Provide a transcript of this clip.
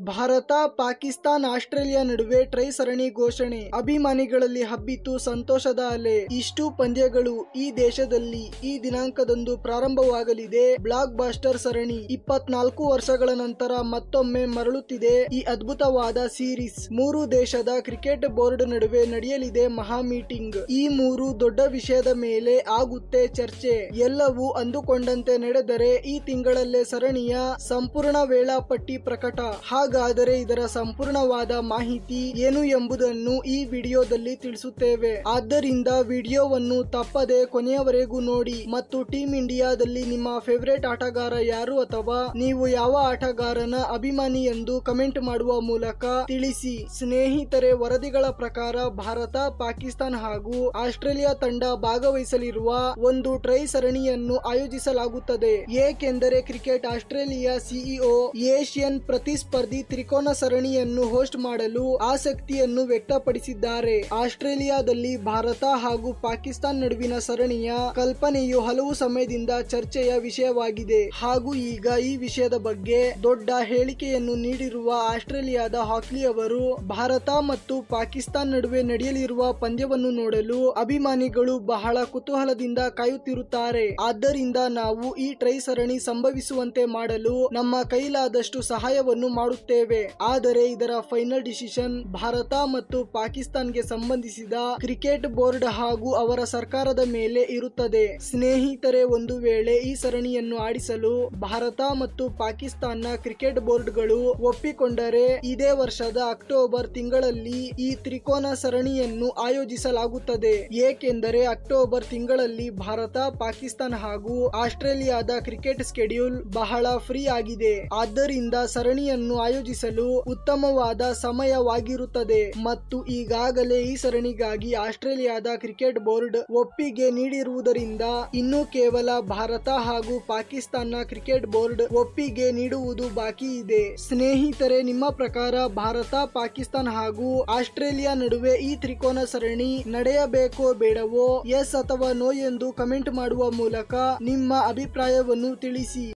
Bharat, Pakistan, Australia ನಡುವೆ tri ಸರಣಿ ಘೋಷಣೆ. ಅಭಿಮಾನಿಗಳಲ್ಲಿ ಹಬ್ಬಿತು ಸಂತೋಷದ ಅಲೆ. ಇಷ್ಟು ಪಂದ್ಯಗಳು ಈ ದೇಶದಲ್ಲಿ ಈ ದಿನಾಂಕದಂದು ಪ್ರಾರಂಭವಾಗಲಿದೆ. ಬ್ಲಾಕ್ ಬಾಸ್ಟರ್ ಸರಣಿ 24 ವರ್ಷಗಳ ನಂತರ ಮತ್ತೊಮ್ಮೆ ಮರಳುತ್ತಿದೆ ಈ ಅದ್ಭುತವಾದ ಸೀರೀಸ್. 3 ದೇಶದ ಕ್ರಿಕೆಟ್ ಬೋರ್ಡ್ ನಡುವೆ ನಡೆಯಲಿದೆ ಮಹಾ ಮೀಟಿಂಗ್. ಈ 3 ದೊಡ್ಡ ವಿಷಯದ ಮೇಲೆ ಆಗುತ್ತೆ ಚರ್ಚೆ. ಎಲ್ಲವೂ ಅಂದುಕೊಂಡಂತೆ ನಡೆದರೆ ಈ ತಿಂಗಳಲ್ಲೇ ಸರಣಿಯ ಸಂಪೂರ್ಣ ವೇಳಾಪಟ್ಟಿ ಪ್ರಕಟ. ಹಾಗಾದರೆ ಇದರ ಸಂಪೂರ್ಣವಾದ ಮಾಹಿತಿ ಏನು ಎಂಬುದನ್ನು ಈ ವಿಡಿಯೋದಲ್ಲಿ ತಿಳಿಸುತ್ತೇವೆ. ಆದ್ದರಿಂದ ವಿಡಿಯೋವನ್ನು ತಪ್ಪದೆ ಕೊನೆಯವರೆಗೂ ನೋಡಿ ಮತ್ತು ಟೀಮ್ ಇಂಡಿಯಾದಲ್ಲಿ ನಿಮ್ಮ ಫೇವರೇಟ್ ಆಟಗಾರ ಯಾರು ಅಥವಾ ನೀವು ಯಾವ ಆಟಗಾರನ ಅಭಿಮಾನಿ ಎಂದು ಕಮೆಂಟ್ ಮಾಡುವ ಮೂಲಕ ತಿಳಿಸಿ. ಸ್ನೇಹಿತರೆ, ವರದಿಗಳ ಪ್ರಕಾರ ಭಾರತ, ಪಾಕಿಸ್ತಾನ ಹಾಗೂ ಆಸ್ಟ್ರೇಲಿಯಾ ತಂಡ ಭಾಗವಹಿಸಲಿರುವ ಒಂದು ಟ್ರೈ ಸರಣಿಯನ್ನು ಆಯೋಜಿಸಲಾಗುತ್ತದೆ. ಏಕೆಂದರೆ ಕ್ರಿಕೆಟ್ ಆಸ್ಟ್ರೇಲಿಯಾ ಸಿಇಒ ಏಷ್ಯನ್ ಪ್ರತಿಸ್ಪರ್ಧಿ ತ್ರಿಕೋನ ಸರಣಿಯನ್ನು ಹೋಸ್ಟ್ ಮಾಡಲು ಆಸಕ್ತಿಯನ್ನು ವ್ಯಕ್ತಪಡಿಸಿದ್ದಾರೆ. ಆಸ್ಟ್ರೇಲಿಯಾದಲ್ಲಿ ಭಾರತ ಹಾಗೂ ಪಾಕಿಸ್ತಾನ ನಡುವಿನ ಸರಣಿಯ ಕಲ್ಪನೆಯು ಹಲವು ಸಮಯದಿಂದ ಚರ್ಚೆಯ ವಿಷಯವಾಗಿದೆ. ಹಾಗೂ ಈಗ ಈ ವಿಷಯದ ಬಗ್ಗೆ ದೊಡ್ಡ ಹೇಳಿಕೆಯನ್ನು ನೀಡಿರುವ ಆಸ್ಟ್ರೇಲಿಯಾದ ಹಾಕ್ಲಿ ಅವರು ಭಾರತ ಮತ್ತು ಪಾಕಿಸ್ತಾನ ನಡುವೆ ನಡೆಯಲಿರುವ ಪಂದ್ಯವನ್ನು ನೋಡಲು ಅಭಿಮಾನಿಗಳು ಬಹಳ ಕುತೂಹಲದಿಂದ ಕಾಯುತ್ತಿರುತ್ತಾರೆ. ಆದ್ದರಿಂದ ನಾವು ಈ ಟ್ರೈ ಸರಣಿ ಸಂಭವಿಸುವಂತೆ ಮಾಡಲು ನಮ್ಮ ಕೈಲಾದಷ್ಟು ಸಹಾಯವನ್ನು ಮಾಡುತ್ತೇವೆ. ಆದರೆ ಇದರ ಫೈನಲ್ ಡಿಸಿಷನ್ ಭಾರತ ಮತ್ತು ಪಾಕಿಸ್ತಾನ್ಗೆ ಸಂಬಂಧಿಸಿದ ಕ್ರಿಕೆಟ್ ಬೋರ್ಡ್ ಹಾಗೂ ಅವರ ಸರ್ಕಾರದ ಮೇಲೆ ಇರುತ್ತದೆ. ಸ್ನೇಹಿತರೆ, ಒಂದು ವೇಳೆ ಈ ಸರಣಿಯನ್ನು ಆಡಿಸಲು ಭಾರತ ಮತ್ತು ಪಾಕಿಸ್ತಾನ ಕ್ರಿಕೆಟ್ ಬೋರ್ಡ್ಗಳು ಒಪ್ಪಿಕೊಂಡರೆ ಇದೇ ವರ್ಷದ ಅಕ್ಟೋಬರ್ ತಿಂಗಳಲ್ಲಿ ಈ ತ್ರಿಕೋನ ಸರಣಿಯನ್ನು ಆಯೋಜಿಸಲಾಗುತ್ತದೆ. ಏಕೆಂದರೆ ಅಕ್ಟೋಬರ್ ತಿಂಗಳಲ್ಲಿ ಭಾರತ, ಪಾಕಿಸ್ತಾನ ಹಾಗೂ ಆಸ್ಟ್ರೇಲಿಯಾದ ಕ್ರಿಕೆಟ್ ಸ್ಕೆಡ್ಯೂಲ್ ಬಹಳ ಫ್ರೀ ಆಗಿದೆ. ಆದ್ದರಿಂದ ಸರಣಿಯನ್ನು ಆಯೋಜಿಸಲು ಉತ್ತಮವಾದ ಸಮಯವಾಗಿರುತ್ತದೆ ಮತ್ತು ಈಗಾಗಲೇ ಈ ಸರಣಿಗಾಗಿ ಆಸ್ಟ್ರೇಲಿಯಾದ ಕ್ರಿಕೆಟ್ ಬೋರ್ಡ್ ಒಪ್ಪಿಗೆ ನೀಡಿರುವುದರಿಂದ ಇನ್ನು ಕೇವಲ ಭಾರತ ಹಾಗೂ ಪಾಕಿಸ್ತಾನ ಕ್ರಿಕೆಟ್ ಬೋರ್ಡ್ ಒಪ್ಪಿಗೆ ನೀಡುವುದು ಬಾಕಿ ಇದೆ. ಸ್ನೇಹಿತರೆ, ನಿಮ್ಮ ಪ್ರಕಾರ ಭಾರತ, ಪಾಕಿಸ್ತಾನ ಹಾಗೂ ಆಸ್ಟ್ರೇಲಿಯಾ ನಡುವೆ ಈ ತ್ರಿಕೋನ ಸರಣಿ ನಡೆಯಬೇಕೋ ಬೇಡವೋ, ಎಸ್ ಅಥವಾ ನೋ ಎಂದು ಕಮೆಂಟ್ ಮಾಡುವ ಮೂಲಕ ನಿಮ್ಮ ಅಭಿಪ್ರಾಯವನ್ನು ತಿಳಿಸಿ.